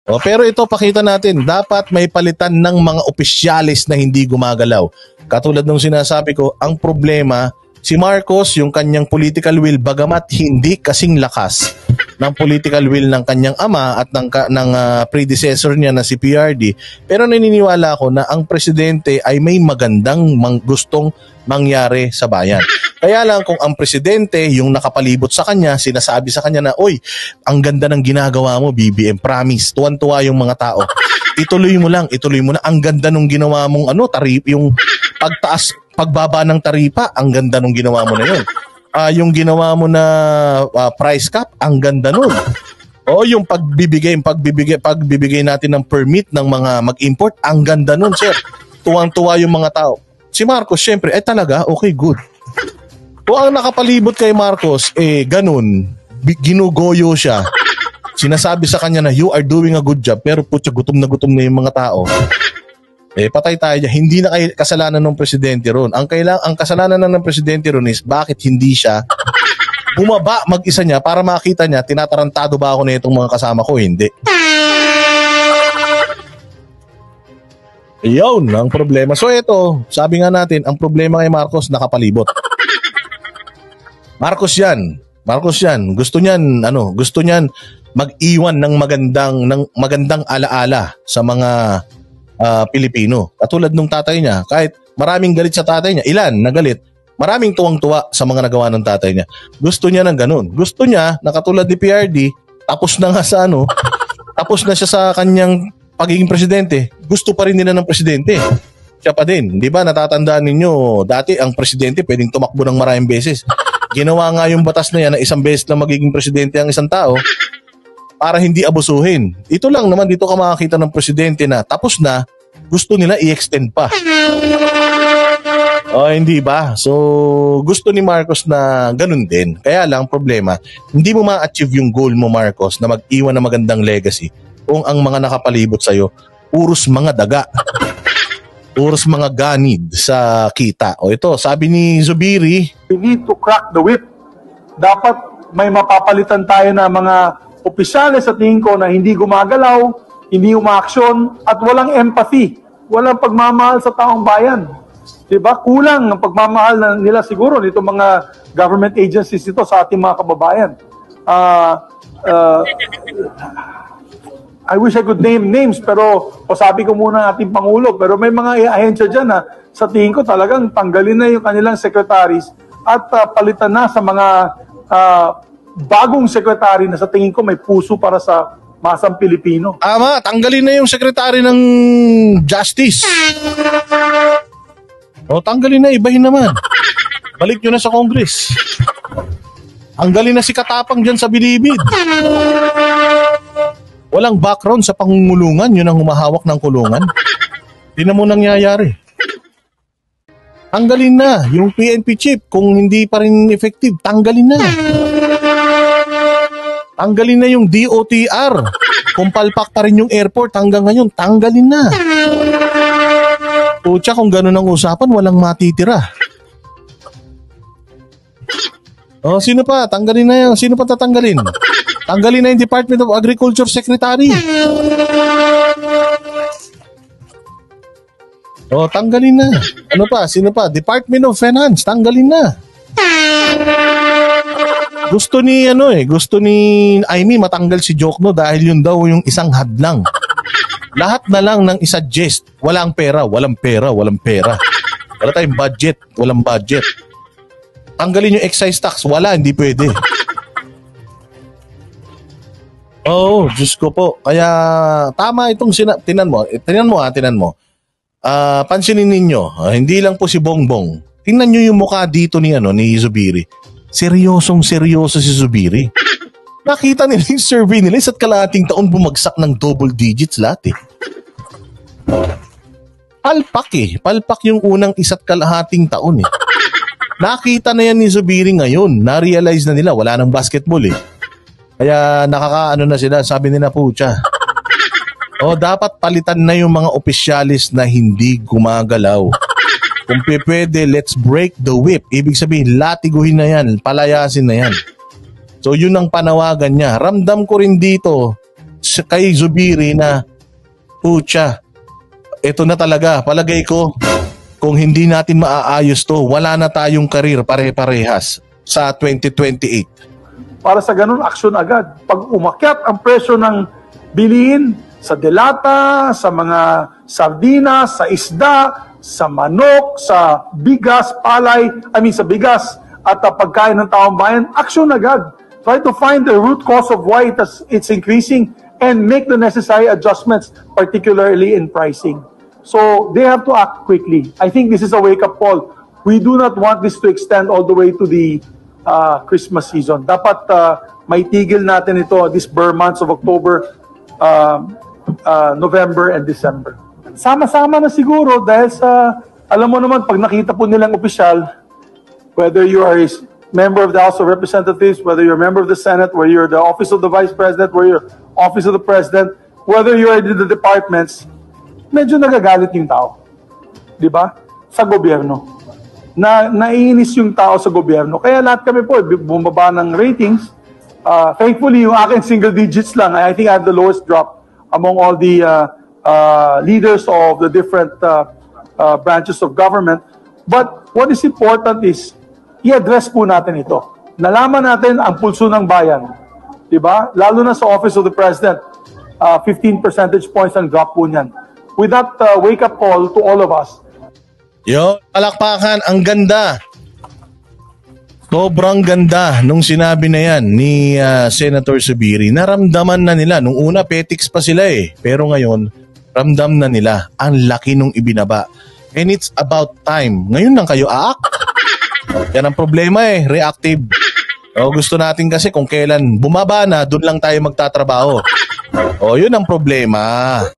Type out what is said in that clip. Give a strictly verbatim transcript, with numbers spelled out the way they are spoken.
O, pero ito, pakita natin, dapat may palitan ng mga opisyalis na hindi gumagalaw. Katulad ng sinasabi ko, ang problema, si Marcos, yung kanyang political will, bagamat hindi kasing lakas ng political will ng kanyang ama at ng, ng uh, predecessor niya na si P R D, pero naniniwala ako na ang presidente ay may magandang mang gustong mangyari sa bayan. Kaya lang kung ang presidente, yung nakapalibot sa kanya, sinasabi sa kanya na, oy, ang ganda ng ginagawa mo, B B M, promise, tuwan-tuwa yung mga tao. Ituloy mo lang, ituloy mo na. Ang ganda nung ginawa mong ano, tarip, yung pagtaas, pagbaba ng taripa, ang ganda nung ginawa mo na yun. Uh, yung ginawa mo na uh, price cap, ang ganda nun. O yung pagbibigay, pagbibigay, pagbibigay natin ng permit ng mga mag-import, ang ganda nun, sir. Tuwang-tuwa yung mga tao. Si Marcos, syempre, eh talaga, okay, good. Kung ang nakapalibot kay Marcos, eh ganun, ginugoyo siya. Sinasabi sa kanya na you are doing a good job, pero putya, gutom na gutom na yung mga tao. Eh patay tayo dyan. Hindi na kay kasalanan ng presidente ron. Ang kailang ang kasalanan na ng presidente ron is bakit hindi siya bumaba mag-isa niya para makita niya tinatarantado ba ako na itong mga kasama ko? Hindi. Iyon ang problema. So ito, sabi nga natin, ang problema kay Marcos nakapalibot. Marcos yan. Marcos yan. Gusto niyan, ano, gusto niyan mag-iwan ng magandang ng magandang alaala sa mga uh, Pilipino. Katulad nung tatay niya, kahit maraming galit sa tatay niya, ilan na galit, maraming tuwang-tuwa sa mga nagawa ng tatay niya. Gusto niya ng ganun. Gusto niya, na katulad ni P R D, tapos na nga sa ano, tapos na siya sa kanyang pagiging presidente, gusto pa rin nila ng presidente. Siya pa din. Di ba, natatandaan ninyo, dati ang presidente pwedeng tumakbo ng maraming beses. Ginawa nga yung batas na yan na isang beses lang magiging presidente ang isang tao para hindi abusuhin. Ito lang naman, dito ka makakita ng presidente na tapos na, gusto nila i-extend pa. O, hindi ba? So, gusto ni Marcos na ganun din. Kaya lang, problema, hindi mo ma-achieve yung goal mo, Marcos, na mag-iwan ng magandang legacy kung ang mga nakapalibot sa'yo, puros mga daga. Puros mga ganid sa kita. O ito, sabi ni Zubiri, we need to crack the whip. Dapat may mapapalitan tayo na mga opisyales sa tingin ko na hindi gumagalaw, hindi umaaksyon, at walang empathy. Walang pagmamahal sa taong bayan. Diba? Kulang ang pagmamahal na nila siguro nito mga government agencies ito sa ating mga kababayan. Uh, uh, I wish I could name names, pero o sabi ko muna ating Pangulo, pero may mga ahensya dyan na sa tingin ko talagang tanggalin na yung kanilang secretaries at uh, palitan na sa mga uh, bagong secretary na sa tingin ko may puso para sa masang Pilipino. Ama, tanggalin na yung secretary ng Justice. O, tanggalin na, ibahin naman. Balik nyo na sa Congress. Tanggalin na si Katapang dyan sa Bilibid. Walang background sa pangungulungan, yun ang humahawak ng kulungan. Tingnan mo nangyayari. Tanggalin na yung P N P chief kung hindi pa rin effective. Tanggalin na. Tanggalin na yung D O T R. Kung palpak pa rin yung airport hanggang ngayon, tanggalin na. Pucha, kung ganun ang usapan, walang matitira. O, sino pa? Tanggalin na yan. Sino pa tatanggalin? Tanggalin na yung Department of Agriculture Secretary. O, tanggalin na. Ano pa? Sino pa? Department of Finance. Tanggalin na. Gusto ni, ano eh, gusto ni Aimee matanggal si Jokno dahil yun daw yung isang hadlang. Lahat na lang ng isa-suggest. Walang pera, walang pera, walang pera. Wala tayong budget, walang budget. Tanggalin yung excise tax. Wala, hindi pwede. Oo, oh, Diyos ko po. Kaya tama itong sina- tinan mo. Tinan mo ha, tinan mo. Uh, pansinin ninyo, uh, hindi lang po si Bongbong. Tingnan nyo yung mukha dito ni, ano, ni Zubiri. Seryosong seryoso si Zubiri. Nakita nila yung survey nila isa't kalahating taon bumagsak ng double digits lahat eh. Palpak eh. Palpak yung unang isa't kalahating taon eh. Nakita na yan ni Zubiri ngayon. Na-realize na nila wala nang basketball eh. Kaya nakakaano na sila, sabi nila pucha. O dapat palitan na yung mga opisyalis na hindi gumagalaw. Kung pwede, let's break the whip. Ibig sabihin, latiguhin na yan, palayasin na yan. So yun ang panawagan niya. Ramdam ko rin dito, kay Zubiri na, pucha, ito na talaga, palagay ko, kung hindi natin maaayos to, wala na tayong karir pare-parehas sa twenty twenty-eight. Para sa ganun, aksyon agad. Pag umakyat ang presyo ng bilihin sa delata, sa mga sardinas, sa isda, sa manok, sa bigas, palay, I mean sa bigas at uh, pagkain ng taong bayan, aksyon agad. Try to find the root cause of why it has, it's increasing and make the necessary adjustments, particularly in pricing. So they have to act quickly. I think this is a wake-up call. We do not want this to extend all the way to the uh, Christmas season. Dapat uh, may tigil natin ito these bare months of October, uh, uh, November, and December. Sama-sama na siguro dahil sa, alam mo naman, pag nakita po nilang opisyal, whether you are a member of the House of Representatives, whether you're a member of the Senate, whether you're the Office of the Vice President, whether you're Office of the President, whether you're in the departments, medyo nagagalit yung tao. Di ba? Sa gobyerno. Na naiinis yung tao sa gobyerno. Kaya lahat kami po, bumaba ng ratings. Uh, thankfully, yung akin single digits lang. I think I have the lowest drop among all the uh, uh, leaders of the different uh, uh, branches of government. But what is important is, i-address po natin ito. Nalaman natin ang pulso ng bayan. Di ba? Lalo na sa Office of the President, uh, fifteen percentage points ang drop po niyan. With that uh, wake-up call to all of us. Yo, palakpakan, ang ganda. Sobrang ganda nung sinabi na yan ni uh, Senator Zubiri. Naramdaman na nila. Nung una, petics pa sila eh. Pero ngayon, ramdam na nila. Ang laki nung ibinaba. And it's about time. Ngayon lang kayo aak. Yan ang problema eh, reactive. O, gusto natin kasi kung kailan bumaba na, doon lang tayo magtatrabaho. O, yun ang problema.